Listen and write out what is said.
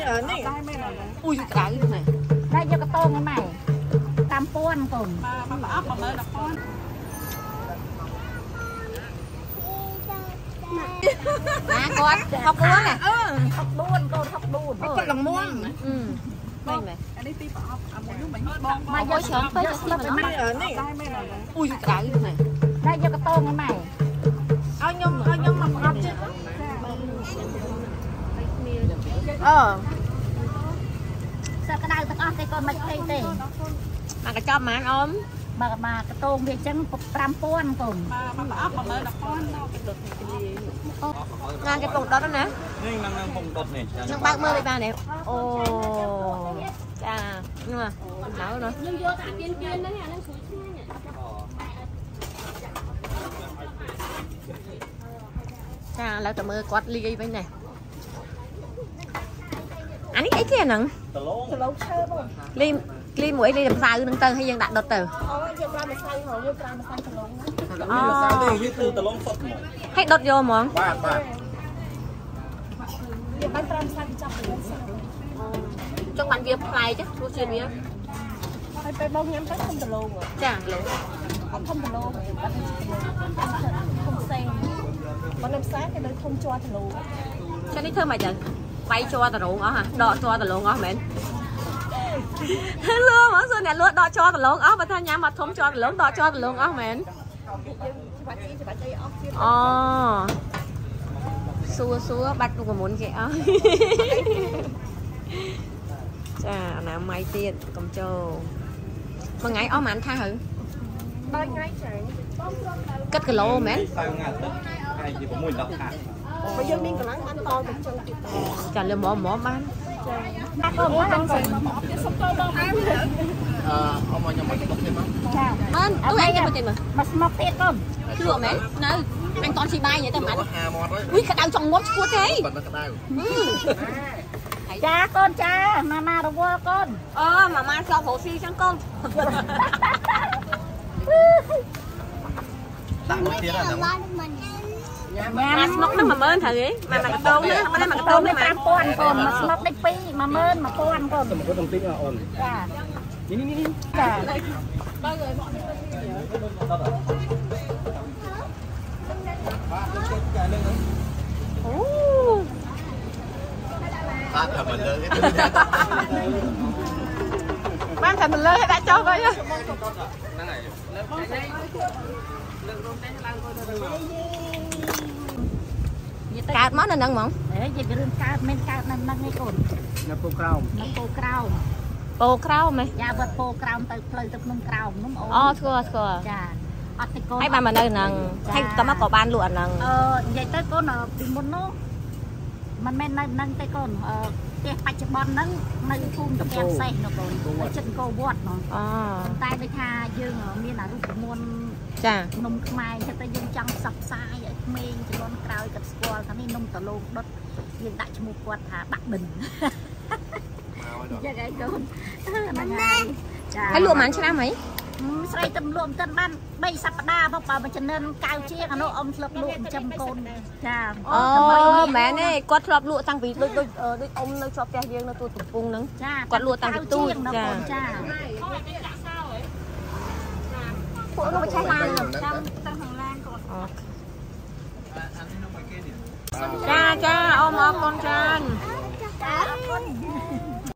នេះអូយក្រៅនេះតែយកកតងហ្នឹងតាមពួនកូនអស់11000ណាគាត់64ណា64កូន64គាត់ល្ងងមិនមែនអានេះទីប្រអប់អាមួយនោះមិនបងមកយកច្រើនពេកស្លឹកនេះអូយក្រៅនេះតែយកកតងហ្នឹងឲ្យខ្ញុំមកប្រអប់ជិះសើក្តៅទាំងអស់ទេកូនមិនពេកទេមកកញ្ចប់ហ្មងអូនមកកតងវាអញ្ចឹង5000កូនមកប្រអប់11000ងានគេពងដុតណានេះនឹងពងដុតនេះនឹងបើកមើលបានទេអូចានោះណាខ្ញុំយកតែទៀនហ្នឹងអានឹងស្រួយឆ្ងាញ់ចាឥឡូវទៅមើលគាត់លាយវិញនេះអានេះអីគេហ្នឹងដលងឈើបងលីមួយលីម្សៅហ្នឹងទៅហើយយើងដាក់ដុតទៅអូយើងប្រើម្សៅហ៎យើងប្រើម្សៅដលងអូម្សៅទេវាគឺដលងសុទ្ធហ្មងហើយដុតយកហ្មងបាទយើងបានប្រើម្សៅចាប់ពីម្សៅចង់បានវាផ្លែចរសជាតិវាហើយពេលបងញ៉ាំទៅធំដលងចាដលងអត់ធំដលងបាត់ធំផ្សេងបើនៅផ្សារគេនៅធំជាប់ដលងចានេះធ្វើមកចឹងបាយជាប់ដលងអស់ហ่ะដកជាប់ដលងអស់មែនលឿមកសួរអ្នកលក់ដកជាប់ដលងអស់បើថាញ៉ាំមកធំជាប់ដលងដកជាប់ដលងអស់មែនអូសួរបាច់រូបមន្តគេអស់ចាអនាម័យទៀតកុំចូលមួយថ្ងៃអស់ប៉ុន្មានថាហើយ3ថ្ងៃចាគិតគីឡូមែនហើយជា6 10ថាបើយើងមានកន្លែងបានតទៅចឹងទៀតចាលឿមកបានចាកូនមកហ្នឹងទៀតសុំតបងបានអមខ្ញុំមកទុកទៀតមកចាបានអត់ឯងទៅទៀតមកស្មុកទៀតកូនលក់មែននៅអញតន់ស៊ីបាយនិយាយទៅមិនอุ้ยក្តៅចង់ងប់ឈួតទេបាត់ក្តៅចាកូនចាម៉ារវល់កូនម៉ាម៉ាស្លរោស៊ីចឹងកូនដាក់មួយទៀតអាហ្នឹងញ៉ាំស្មុកហ្នឹង10000ត្រូវទេមកកតងនេះមកកតងនេះ5000កូនមកស្មុកនេះ2 10000 1000កូនស្មុកបន្តិចអូនចានេះចាបើហើយមកអូបានតែមិនលើទេបានតែមិនលើឲ្យដាក់ចុះវិញហ្នឹងហើយលើបងស្អីលើរោមតែឡើងកើតមកនៅហ្នឹងហ្មងហេនិយាយរឿងកើតមិនកើតនៅហ្នឹងឯងកូននៅពោក្រោមពោក្រោមហ៎យ៉ាវត្តពោក្រោមទៅផ្លូវទៅភ្នំក្រោមនោះអូស្គាល់ចាអត់ទេកូនហើយបានមកនៅហ្នឹងហើយតមកក៏បានលក់អាហ្នឹងនិយាយទៅកូនពីមុននោះមិនមែននៅហ្នឹងទេកូនផ្ទះបច្ចុប្បន្នហ្នឹងនៅភូមិតាសេះនោះកូនចិត្តកោវត្តនោះតែដូចថាយើងមានអារូបមន្តចានំខ្មែរចិត្តតែយើងចង់ផ្សព្វផ្សាយឲ្យក្មេងជំនាន់ក្រោយគាត់ស្គាល់ថានេះនំតលងដុតយើងដាក់ឈ្មោះគាត់ថាបាក់បិនចាកូនហ្នឹងហើយចាហើយលក់ប៉ុន្មានឆ្នាំហីស្រីទៅលក់មិនទាន់បាន3សប្តាហ៍បើមួយចំណិនកៅជាងអានោះអ៊ំធ្លាប់លក់ចិញ្ចឹមកូនចាអូមែនទេគាត់ធ្លាប់លក់តាំងពីដូចអ៊ំនៅជាប់ផ្ទះយើងនៅទួលកំពង់ហ្នឹងចាគាត់លក់តាំងពីទូចចាពួកនោះបច្ចេកឡានចាំទៅខាងឡានគាត់ចាអ៊ំអរគុណច្រើនចាអរគុណ